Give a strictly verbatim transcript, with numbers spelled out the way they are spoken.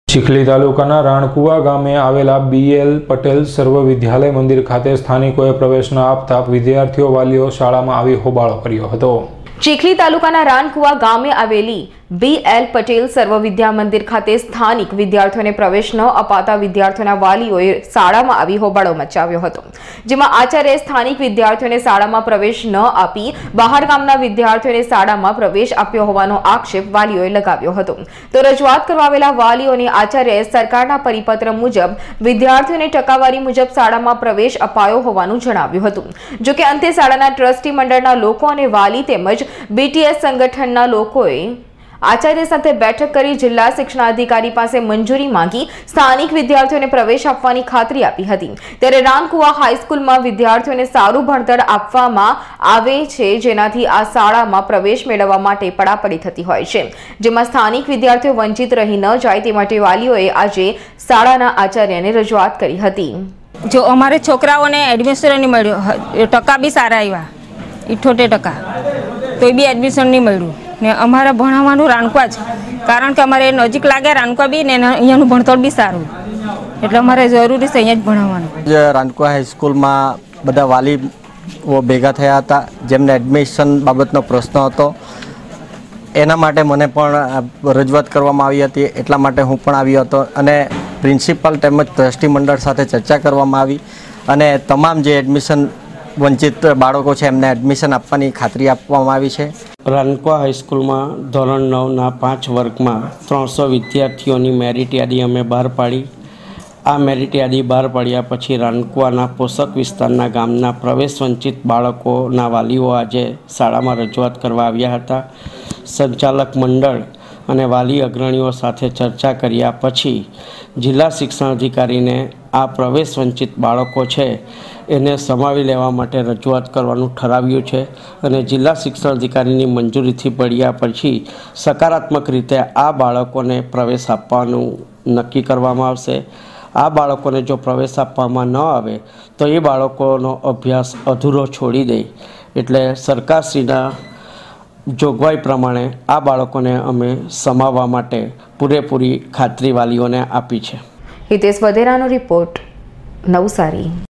ચીખલી તાલુકાના રાણકુવા ગામે આવેલા બીએલ પટેલ સર્વ વિદ્યાલય મંદિર ખાતે સ્થાનિકોએ પ્રવેશ ન આપતા વિદ્યાર્થીઓ વાલીઓ શાળામાં આવી હોબાળો કર્યો હતો। ચીખલી તાલુકાના રાણકુવા ગામે આવેલી બીએલ પટેલ સર્વ વિદ્યા મંદિર ખાતે સ્થાનિક વિદ્યાર્થીઓને પ્રવેશ ન અપાતા વિદ્યાર્થીઓના વાલીઓએ શાળામાં આવી હોબાળો મચાવ્યો હતો, જેમાં આચાર્યએ સ્થાનિક વિદ્યાર્થીઓને શાળામાં પ્રવેશ ન આપી બહાર ગામના વિદ્યાર્થીઓને શાળામાં પ્રવેશ આપ્યો હોવાનો આક્ષેપ વાલીઓએ લગાવ્યો હતો। તો રજૂઆત કરવા આવેલા વાલીઓને આચાર્યએ સરકારના પરિપત્ર મુજબ વિદ્યાર્થીઓને ટકાવારી મુજબ શાળામાં પ્રવેશ અપાયો હોવાનું જણાવ્યું હતું। જો કે અંતે શાળાના ટ્રસ્ટી મંડળના લોકો અને વાલી તેમજ બીટીએસ સંગઠનના લોકોએ આચાર્ય સાથે બેઠક કરી જિલ્લા શિક્ષણાધિકારી પાસે મંજૂરી માંગી સ્થાનિક વિદ્યાર્થીઓને પ્રવેશ આપવાની ખાતરી આપી હતી। ત્યારે રાણકુવા હાઈસ્કૂલમાં વિદ્યાર્થીઓને સારું ભણતર આપવામાં આવે છે, જેનાથી આ શાળામાં પ્રવેશ મેળવવા માટે પડાપડી થતી હોય છે, જેમાં સ્થાનિક વિદ્યાર્થીઓ વંચિત રહી ન જાય તે માટે વાલીઓએ આજે શાળાના આચાર્યને રજૂઆત કરી હતી। જો અમારે છોકરાઓને એડમિશન નહીં મળ્યું, ટકા બી સારા આવ્યા, ઇઠ્ઠોતેર ટકા, તો બી એડમિશન નહીં મળ્યું ને અમારે ભણાવવાનું રાણકુવા જ, કારણ કે અમારે નજીક લાગે રાણકુવા બી ને અહીંયાનું ભણતર બી સારું, એટલે અમારે જરૂરી છે અહીંયા જ ભણાવવાનું। રાણકુવા હાઈસ્કૂલમાં બધા વાલીઓ ભેગા થયા હતા, જેમને એડમિશન બાબતનો પ્રશ્ન હતો, એના માટે મને પણ રજૂઆત કરવામાં આવી હતી, એટલા માટે હું પણ આવ્યો હતો અને પ્રિન્સિપાલ તેમજ ટ્રસ્ટી મંડળ સાથે ચર્ચા કરવામાં આવી અને તમામ જે એડમિશન વંચિત બાળકો છે એમને એડમિશન આપવાની ખાતરી આપવામાં આવી છે। રાણકુવા હાઈસ્કૂલમાં ધોરણ નવના પાંચ વર્ગમાં ત્રણસો વિદ્યાર્થીઓની મેરિટ યાદી અમે બહાર પાડી। આ મેરિટ યાદી બહાર પાડ્યા પછી રાણકુવાના પોષક વિસ્તારના ગામના પ્રવેશ વંચિત બાળકોના વાલીઓ આજે શાળામાં રજૂઆત કરવા આવ્યા હતા। સંચાલક મંડળ અને વાલી અગ્રણીઓ સાથે ચર્ચા કર્યા પછી જિલ્લા શિક્ષણાધિકારીને આ પ્રવેશ વંચિત બાળકો છે એને સમાવી લેવા માટે રજૂઆત કરવાનું ઠરાવ્યું છે અને જિલ્લા શિક્ષણાધિકારીની મંજૂરીથી પડ્યા પછી સકારાત્મક રીતે આ બાળકોને પ્રવેશ આપવાનું નક્કી કરવામાં આવશે। આ બાળકોને જો પ્રવેશ આપવામાં ન આવે તો એ બાળકોનો અભ્યાસ અધૂરો છોડી દે, એટલે સરકારશ્રીના જોગવાઈ પ્રમાણે આ બાળકોને અમે સમાવવા માટે પૂરેપૂરી ખાતરી વાલીઓને આપી છે। હિતેશ વધેરાનો રિપોર્ટ, નવસારી।